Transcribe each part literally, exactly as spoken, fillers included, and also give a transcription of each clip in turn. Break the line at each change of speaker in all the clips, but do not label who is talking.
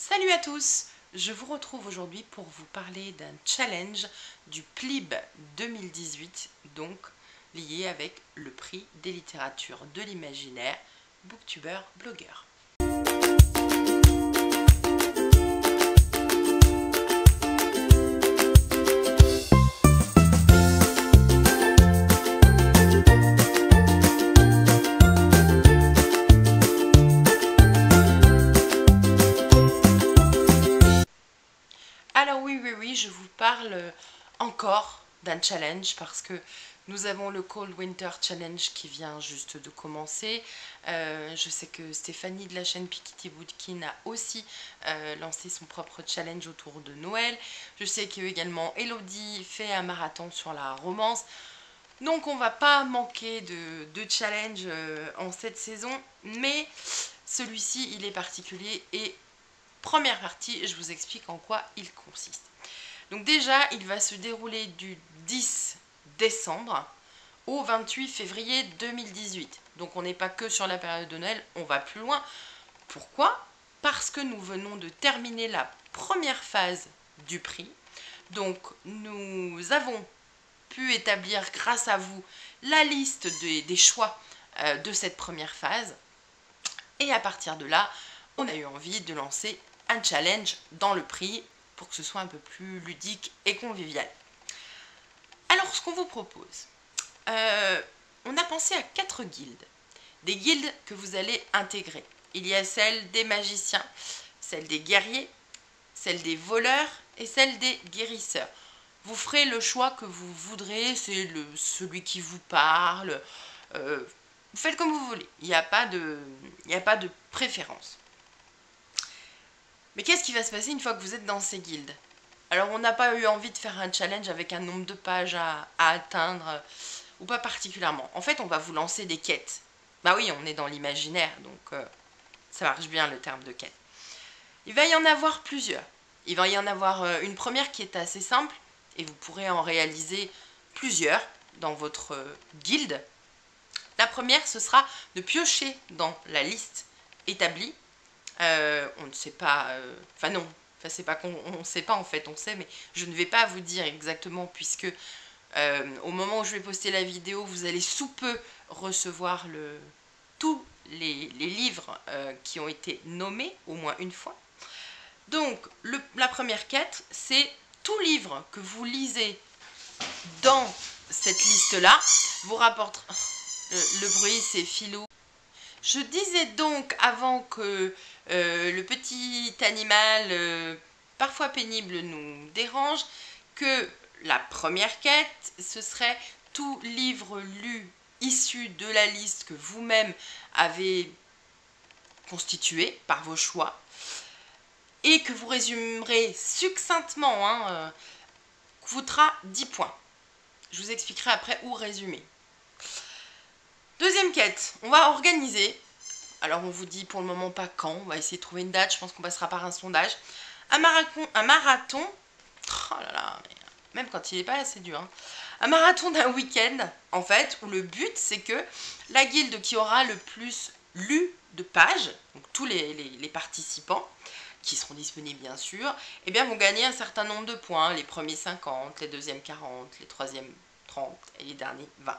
Salut à tous! Je vous retrouve aujourd'hui pour vous parler d'un challenge du P L I B deux mille dix-huit, donc lié avec le prix des littératures de l'imaginaire Booktuber Blogueur. Alors oui, oui, oui, je vous parle encore d'un challenge parce que nous avons le Cold Winter Challenge qui vient juste de commencer. Euh, je sais que Stéphanie de la chaîne Piketty Bootkin a aussi euh, lancé son propre challenge autour de Noël. Je sais que également Elodie fait un marathon sur la romance. Donc on va pas manquer de, de challenge euh, en cette saison, mais celui-ci il est particulier et première partie, je vous explique en quoi il consiste. Donc déjà, il va se dérouler du dix décembre au vingt-huit février deux mille dix-huit. Donc on n'est pas que sur la période de Noël, on va plus loin. Pourquoi? Parce que nous venons de terminer la première phase du prix. Donc nous avons pu établir grâce à vous la liste des, des choix euh, de cette première phase. Et à partir de là, on a eu envie de lancer un challenge dans le prix pour que ce soit un peu plus ludique et convivial. Alors, ce qu'on vous propose, euh, on a pensé à quatre guildes. Des guildes que vous allez intégrer. Il y a celle des magiciens, celle des guerriers, celle des voleurs et celle des guérisseurs. Vous ferez le choix que vous voudrez, c'est le, celui qui vous parle. Euh, vous faites comme vous voulez, il n'y a pas de, il n'y a pas de préférence. Mais qu'est-ce qui va se passer une fois que vous êtes dans ces guildes? Alors on n'a pas eu envie de faire un challenge avec un nombre de pages à, à atteindre, euh, ou pas particulièrement. En fait, on va vous lancer des quêtes. Bah oui, on est dans l'imaginaire, donc euh, ça marche bien le terme de quête. Il va y en avoir plusieurs. Il va y en avoir euh, une première qui est assez simple, et vous pourrez en réaliser plusieurs dans votre euh, guilde. La première, ce sera de piocher dans la liste établie. Euh, on ne sait pas, euh, enfin non, enfin c'est pas qu'on ne sait pas en fait, on sait, mais je ne vais pas vous dire exactement puisque euh, au moment où je vais poster la vidéo, vous allez sous peu recevoir le, tous les, les livres euh, qui ont été nommés au moins une fois. Donc le, la première quête, c'est tout livre que vous lisez dans cette liste-là vous rapporte. Le, le bruit, c'est Philou. Je disais donc avant que euh, le petit animal euh, parfois pénible nous dérange que la première quête, ce serait tout livre lu issu de la liste que vous-même avez constituée par vos choix et que vous résumerez succinctement, hein, euh, coûtera dix points. Je vous expliquerai après où résumer. Deuxième quête, on va organiser, alors on vous dit pour le moment pas quand, on va essayer de trouver une date, je pense qu'on passera par un sondage, un marathon, un marathon, oh là là, même quand il n'est pas assez dur, hein, un marathon d'un week-end, en fait, où le but c'est que la guilde qui aura le plus lu de pages, donc tous les, les, les participants, qui seront disponibles bien sûr, eh bien vont gagner un certain nombre de points, les premiers cinquante, les deuxièmes quarante, les troisièmes trente et les derniers vingt.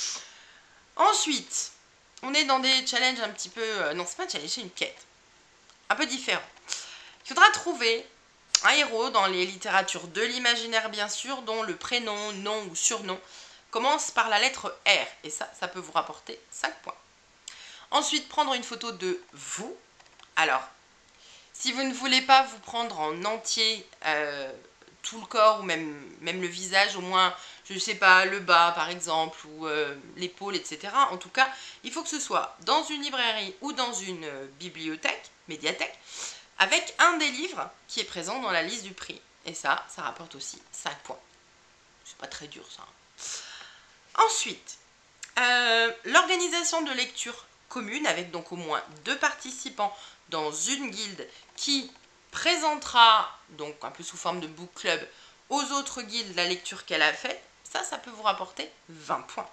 Ensuite, on est dans des challenges un petit peu... Euh, non, c'est pas un challenge, c'est une quête. Un peu différent. Il faudra trouver un héros dans les littératures de l'imaginaire, bien sûr, dont le prénom, nom ou surnom commence par la lettre R. Et ça, ça peut vous rapporter cinq points. Ensuite, prendre une photo de vous. Alors, si vous ne voulez pas vous prendre en entier euh, tout le corps ou même, même le visage, au moins... je ne sais pas, le bas par exemple, ou euh, l'épaule, et cetera. En tout cas, il faut que ce soit dans une librairie ou dans une euh, bibliothèque, médiathèque, avec un des livres qui est présent dans la liste du prix. Et ça, ça rapporte aussi cinq points. C'est pas très dur ça. Ensuite, euh, l'organisation de lecture commune, avec donc au moins deux participants dans une guilde qui présentera, donc un peu sous forme de book club, aux autres guildes la lecture qu'elle a faite. Ça, ça peut vous rapporter vingt points.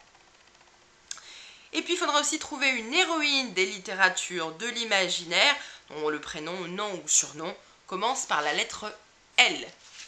Et puis, il faudra aussi trouver une héroïne des littératures de l'imaginaire, dont le prénom, nom ou surnom commence par la lettre L.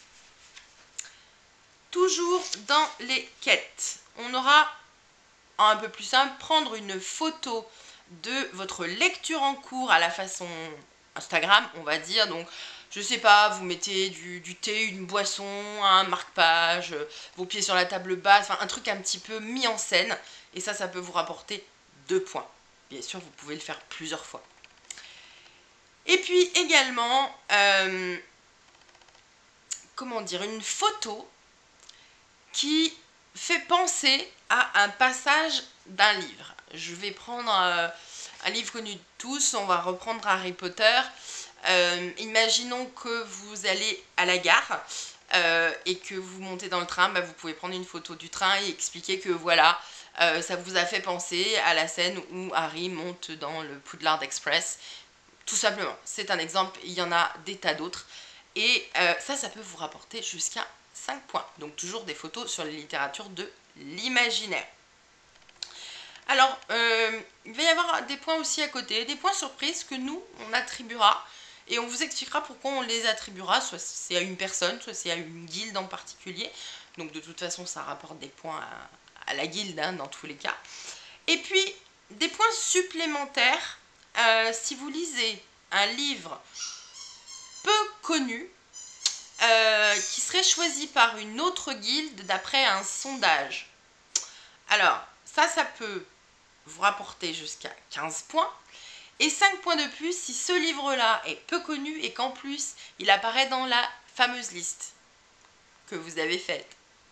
Toujours dans les quêtes, on aura un peu plus simple, prendre une photo de votre lecture en cours à la façon Instagram, on va dire. Donc, je sais pas, vous mettez du, du thé, une boisson, un marque-page, vos pieds sur la table basse, enfin un truc un petit peu mis en scène. Et ça, ça peut vous rapporter deux points. Bien sûr, vous pouvez le faire plusieurs fois. Et puis également, euh, comment dire, une photo qui fait penser à un passage d'un livre. Je vais prendre euh, un livre connu de tous, on va reprendre Harry Potter. Euh, imaginons que vous allez à la gare euh, et que vous montez dans le train, bah, vous pouvez prendre une photo du train et expliquer que voilà, euh, ça vous a fait penser à la scène où Harry monte dans le Poudlard Express. Tout simplement, c'est un exemple, il y en a des tas d'autres. Et euh, ça, ça peut vous rapporter jusqu'à cinq points. Donc toujours des photos sur les littératures de l'imaginaire. Alors, euh, il va y avoir des points aussi à côté, des points surprises que nous, on attribuera. Et on vous expliquera pourquoi on les attribuera, soit c'est à une personne, soit c'est à une guilde en particulier. Donc de toute façon, ça rapporte des points à, à la guilde, hein, dans tous les cas. Et puis, des points supplémentaires, euh, si vous lisez un livre peu connu, euh, qui serait choisi par une autre guilde d'après un sondage. Alors, ça, ça peut vous rapporter jusqu'à quinze points. Et cinq points de plus si ce livre-là est peu connu et qu'en plus, il apparaît dans la fameuse liste que vous avez faite.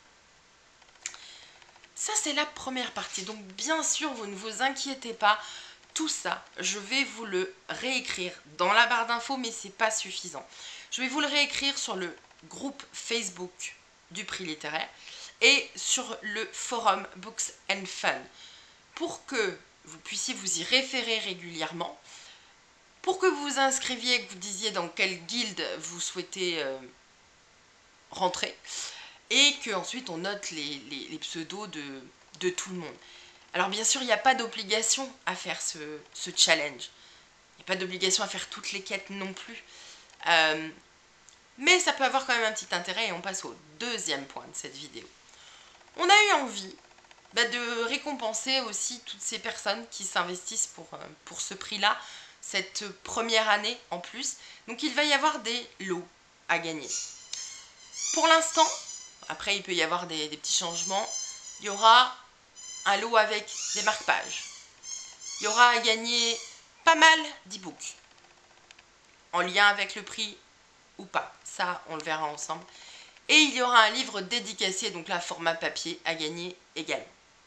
Ça, c'est la première partie. Donc, bien sûr, vous ne vous inquiétez pas. Tout ça, je vais vous le réécrire dans la barre d'infos, mais c'est pas suffisant. Je vais vous le réécrire sur le groupe Facebook du prix littéraire et sur le forum Books and Fun pour que vous puissiez vous y référer régulièrement, pour que vous vous inscriviez, que vous disiez dans quelle guilde vous souhaitez euh, rentrer et qu'ensuite on note les, les, les pseudos de, de tout le monde. Alors bien sûr, il n'y a pas d'obligation à faire ce, ce challenge. Il n'y a pas d'obligation à faire toutes les quêtes non plus. Euh, mais ça peut avoir quand même un petit intérêt et on passe au deuxième point de cette vidéo. On a eu envie bah, de récompenser aussi toutes ces personnes qui s'investissent pour, euh, pour ce prix-là, cette première année en plus. Donc il va y avoir des lots à gagner. Pour l'instant, après il peut y avoir des, des petits changements, il y aura un lot avec des marque-pages. Il y aura à gagner pas mal d'e-books, en lien avec le prix ou pas. Ça, on le verra ensemble. Et il y aura un livre dédicacé, donc là, format papier, à gagner également.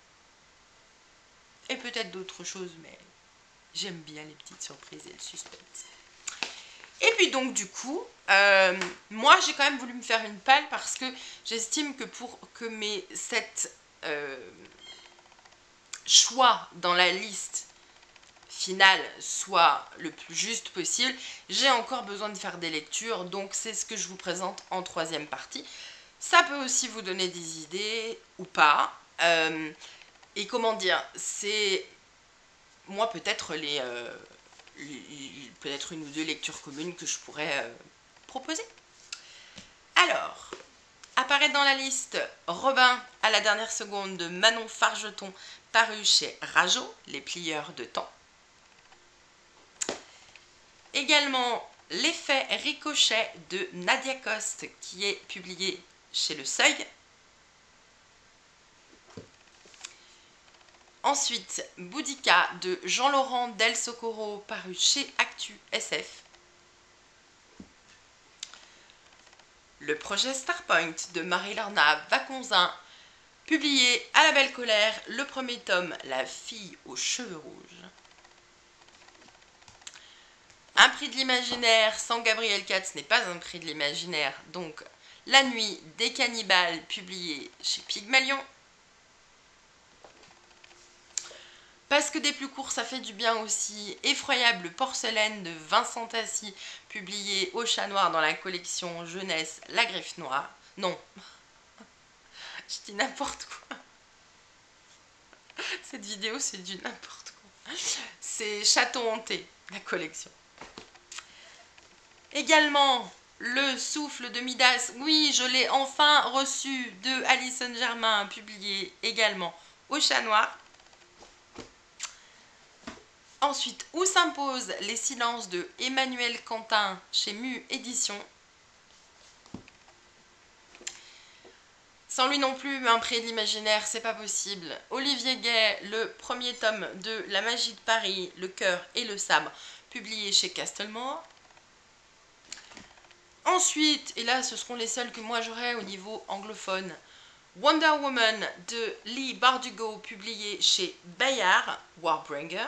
Et peut-être d'autres choses, mais j'aime bien les petites surprises et le suspense. Et puis donc, du coup, euh, moi, j'ai quand même voulu me faire une palle parce que j'estime que pour que mes sept euh, choix dans la liste finale soit le plus juste possible, j'ai encore besoin de faire des lectures, donc c'est ce que je vous présente en troisième partie. Ça peut aussi vous donner des idées ou pas. Euh, et comment dire, c'est moi peut-être les, euh, les peut-être une ou deux lectures communes que je pourrais euh, proposer. Alors, apparaît dans la liste Robin à la dernière seconde de Manon Fargeton, paru chez Rajo, les plieurs de temps. Également L'effet ricochet de Nadia Coste qui est publié chez Le Seuil. Ensuite, Boudica de Jean-Laurent Del Socorro paru chez Actu S F. Le projet Starpoint de Marie-Lorna Vaconzin publié à la Belle Colère, le premier tome La fille aux cheveux rouges. Un prix de l'imaginaire sans Gabriel Katz n'est pas un prix de l'imaginaire, donc La nuit des cannibales, publié chez Pygmalion. Parce que des plus courts, ça fait du bien aussi. Effroyable porcelaine de Vincent Tassi, publié au Chat Noir dans la collection jeunesse La Griffe Noire. Non, je dis n'importe quoi. Cette vidéo, c'est du n'importe quoi. C'est Château hanté, la collection. Également, le souffle de Midas. Oui, je l'ai enfin reçu de Alison Germain, publié également au Chat Noir. Ensuite, Où s'imposent les silences de Emmanuel Quentin chez Mu Édition. Sans lui non plus, un prix de l'imaginaire, c'est pas possible. Olivier Gay, le premier tome de La magie de Paris, Le cœur et le sabre, publié chez Castlemore. Ensuite, et là ce seront les seuls que moi j'aurai au niveau anglophone, Wonder Woman de Lee Bardugo, publié chez Bayard, Warbringer.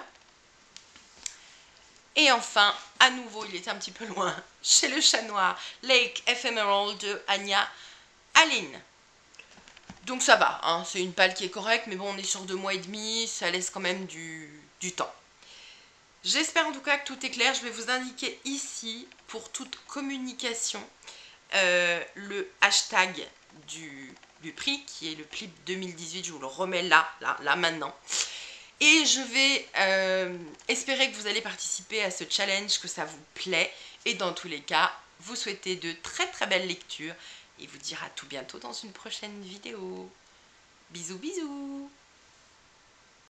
Et enfin, à nouveau, il est un petit peu loin, chez le Chat Noir, Lake Ephemeral de Anya Aline. Donc ça va, hein, c'est une palle qui est correcte, mais bon, on est sur deux mois et demi, ça laisse quand même du, du temps. J'espère en tout cas que tout est clair. Je vais vous indiquer ici, pour toute communication, euh, le hashtag du, du prix, qui est le clip deux mille dix-huit. Je vous le remets là, là, là, maintenant. Et je vais euh, espérer que vous allez participer à ce challenge, que ça vous plaît. Et dans tous les cas, vous souhaitez de très très belles lectures. Et vous dire à tout bientôt dans une prochaine vidéo. Bisous bisous.